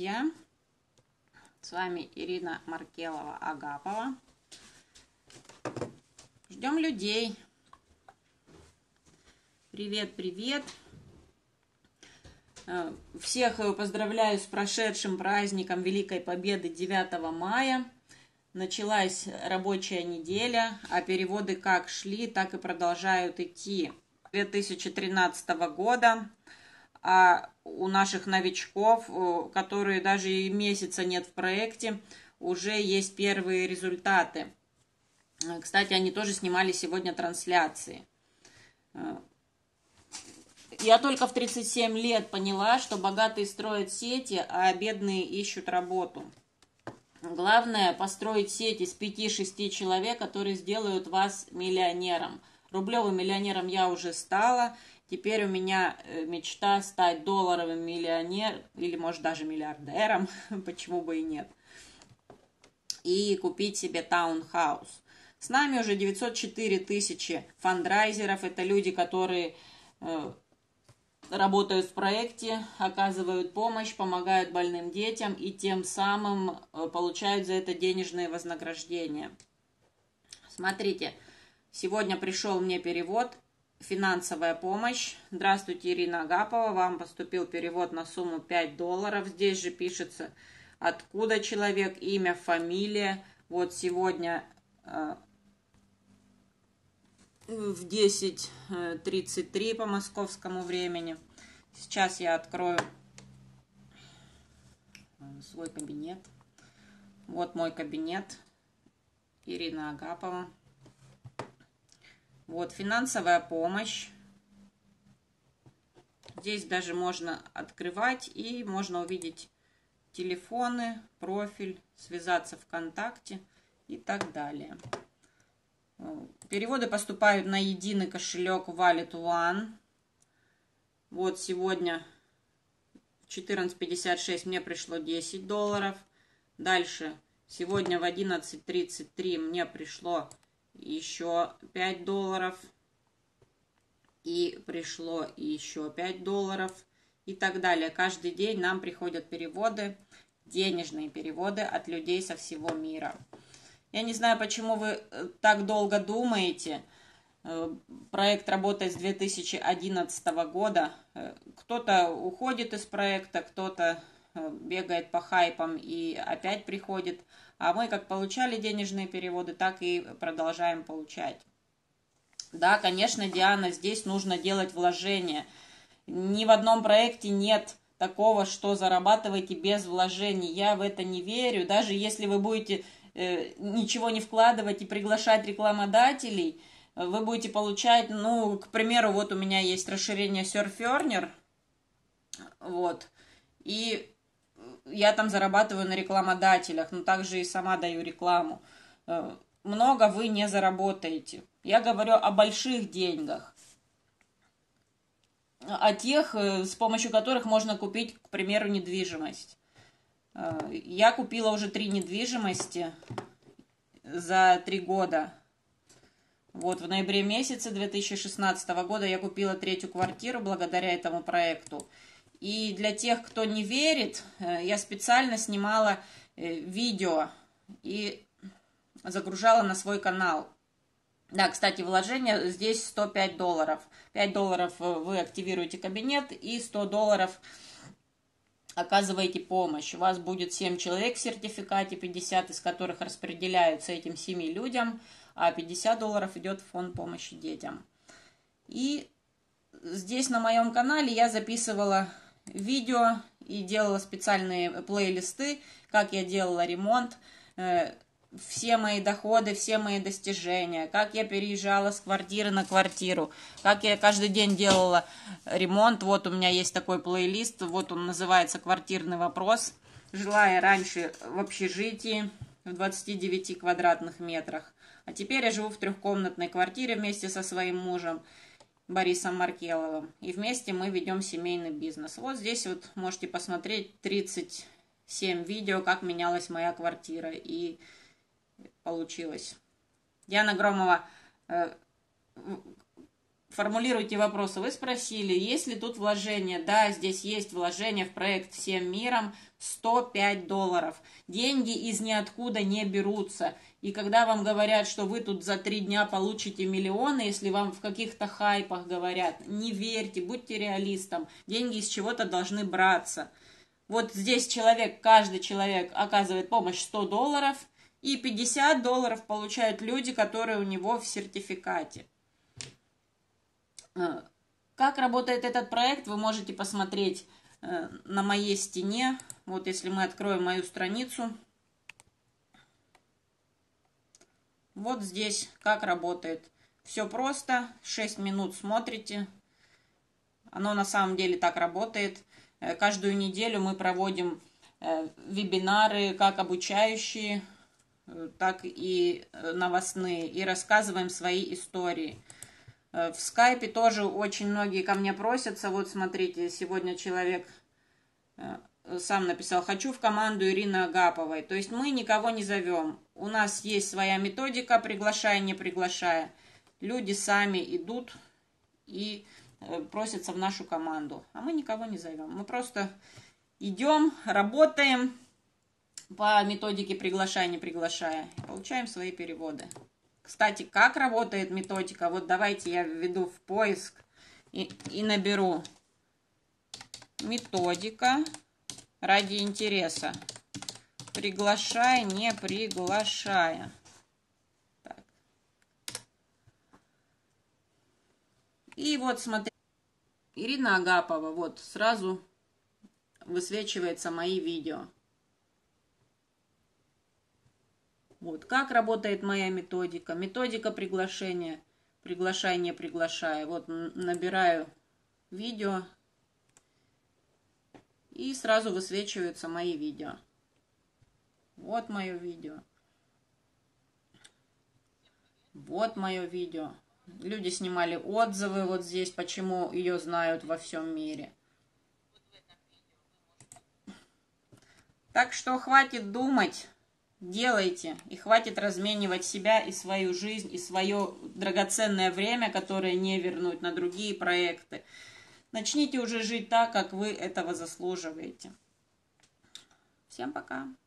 Друзья, с вами Ирина Маркелова-Агапова. Ждем людей. Привет, привет. Всех поздравляю с прошедшим праздником Великой Победы 9 мая. Началась рабочая неделя, а переводы как шли, так и продолжают идти. 2013 года. А у наших новичков, которые даже и месяца нет в проекте, уже есть первые результаты. Кстати, они тоже снимали сегодня трансляции. Я только в 37 лет поняла, что богатые строят сети, а бедные ищут работу. Главное построить сеть из 5-6 человек, которые сделают вас миллионером. Рублевым миллионером я уже стала. Теперь у меня мечта стать долларовым миллионером, или может даже миллиардером, почему бы и нет, и купить себе таунхаус. С нами уже 904 тысячи фандрайзеров, это люди, которые работают в проекте, оказывают помощь, помогают больным детям и тем самым получают за это денежные вознаграждения. Смотрите, сегодня пришел мне перевод. Финансовая помощь. Здравствуйте, Ирина Агапова. Вам поступил перевод на сумму $5. Здесь же пишется, откуда человек, имя, фамилия. Вот сегодня в 10:33 по московскому времени. Сейчас я открою свой кабинет. Вот мой кабинет. Ирина Агапова. Вот, финансовая помощь. Здесь даже можно открывать и можно увидеть телефоны, профиль, связаться ВКонтакте и так далее. Переводы поступают на единый кошелек Wallet One. Вот сегодня в 14:56 мне пришло $10. Дальше сегодня в 11:33 мне пришло еще $5, и пришло еще $5 и так далее. Каждый день нам приходят переводы, денежные переводы от людей со всего мира. Я не знаю, почему вы так долго думаете. Проект работает с 2011 года. Кто-то уходит из проекта, кто-то бегает по хайпам и опять приходит. А мы как получали денежные переводы, так и продолжаем получать. Да, конечно, Диана, здесь нужно делать вложения. Ни в одном проекте нет такого, что зарабатываете без вложений. Я в это не верю. Даже если вы будете ничего не вкладывать и приглашать рекламодателей, вы будете получать, ну, к примеру, вот у меня есть расширение Surf Earner, вот, и я там зарабатываю на рекламодателях, но также и сама даю рекламу. Много вы не заработаете. Я говорю о больших деньгах, о тех, с помощью которых можно купить, к примеру, недвижимость. Я купила уже 3 недвижимости за 3 года. Вот в ноябре месяце 2016 года я купила 3-ю квартиру благодаря этому проекту. И для тех, кто не верит, я специально снимала видео и загружала на свой канал. Да, кстати, вложение здесь $105. $5 вы активируете кабинет и $100 оказываете помощь. У вас будет 7 человек в сертификате, 50 из которых распределяются этим 7 людям, а $50 идет в фонд помощи детям. И здесь на моем канале я записывала видео и делала специальные плейлисты, как я делала ремонт, все мои доходы, все мои достижения, как я переезжала с квартиры на квартиру, как я каждый день делала ремонт. Вот у меня есть такой плейлист, вот он называется «Квартирный вопрос». Жила я раньше в общежитии в 29 квадратных метрах, а теперь я живу в 3-комнатной квартире вместе со своим мужем Борисом Маркеловым, и вместе мы ведем семейный бизнес. Вот здесь вот можете посмотреть 37 видео, как менялась моя квартира, и получилось. Диана Громова формулируйте вопросы. Вы спросили, есть ли тут вложение? Да, здесь есть вложение в проект «Всем миром» 105 долларов. Деньги из ниоткуда не берутся. И когда вам говорят, что вы тут за 3 дня получите миллионы, если вам в каких-то хайпах говорят, не верьте, будьте реалистом. Деньги из чего-то должны браться. Вот здесь каждый человек оказывает помощь 100 долларов, и 50 долларов получают люди, которые у него в сертификате. Как работает этот проект, вы можете посмотреть на моей стене. Вот если мы откроем мою страницу. Вот здесь как работает. Все просто, 6 минут смотрите. Оно на самом деле так работает. Каждую неделю мы проводим вебинары, как обучающие, так и новостные, и рассказываем свои истории. В скайпе тоже очень многие ко мне просятся. Вот смотрите, сегодня человек сам написал: хочу в команду Ирины Агаповой. То есть мы никого не зовем. У нас есть своя методика, приглашая, не приглашая. Люди сами идут и просятся в нашу команду. А мы никого не зовем. Мы просто идем, работаем по методике приглашая, не приглашая. Получаем свои переводы. Кстати, как работает методика? Вот давайте я введу в поиск и наберу методика ради интереса. Приглашая, не приглашая. Так. И вот смотрите, Ирина Агапова, вот сразу высвечиваются мои видео. Вот как работает моя методика. Методика приглашения. Приглашай, не приглашая. Вот набираю видео. И сразу высвечиваются мои видео. Вот мое видео. Вот мое видео. Люди снимали отзывы вот здесь, почему ее знают во всем мире. Так что хватит думать. Делайте, и хватит разменивать себя и свою жизнь, и свое драгоценное время, которое не вернуть на другие проекты. Начните уже жить так, как вы этого заслуживаете. Всем пока!